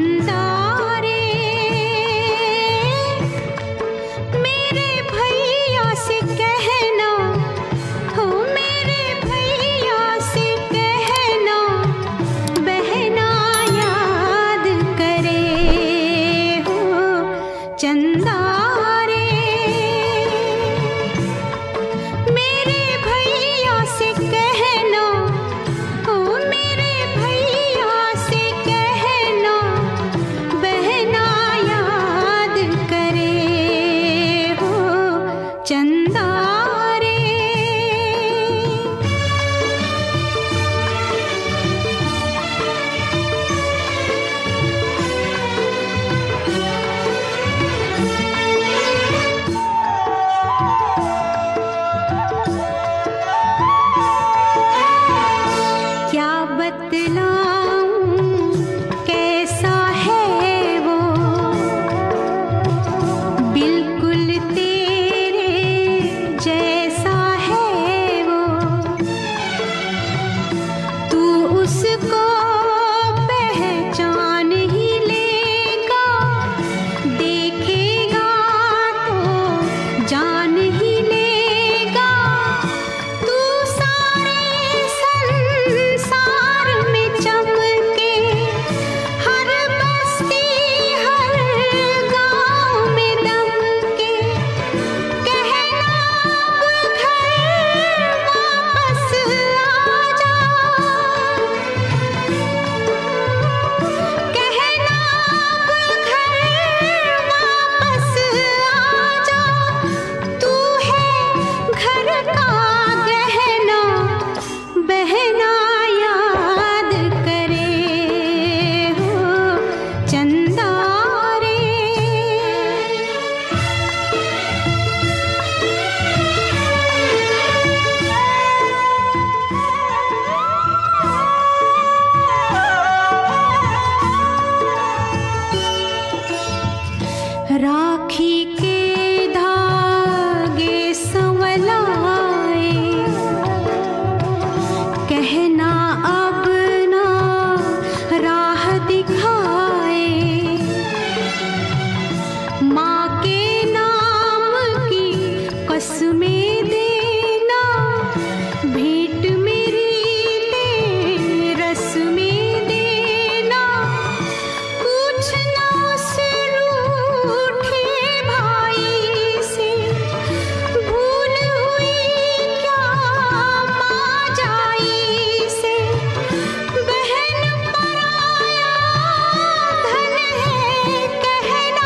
चंदा रे मेरे भैया से कहना, हो मेरे भैया से कहना, बहना याद करे हो चंदा रे। मेरे भैया से कहना, हो मेरे भैया से कहना, बहना याद करे हो चंदा रे। क्या बतलाऊं कैसा है वो, बिल्कुल तेरे जैसा है वो। तू उसको पहचान ही लेगा, देखेगा तो जान ही लेगा। तू सारे संसार में चमके, हर बस्ती हर गाँव में दमके। कहना अब घर वापस आ जा, कहना अब घर वापस आ जा। तू है घर का गहना, बहना याद करे हो चंदा रे। राखी के धागे संवलाए, कहना अब ना राह दिखाए। माँ के नाम की कसमें देना, भेंट मेरी ले रस्में देना। पूछना उस रूठे भाई से, भूल हुई क्या माँ जाई से। बहन पराया धन है कहना,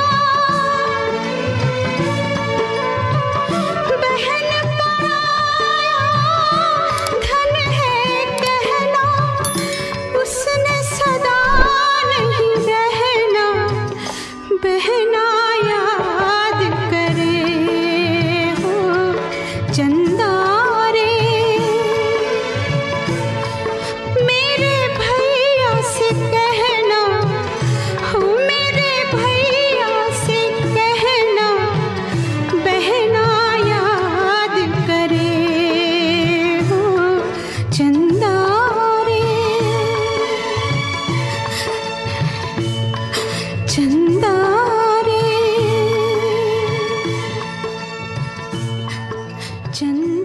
बहन पराया धन है कहना। उसने सदा नहीं रहना, बहना याद करे हो चंदा रे। मेरे भैया से कहना, हो मेरे भैया से कहना, बहना याद करे हो चंदा रे। चंदा रे चंदा।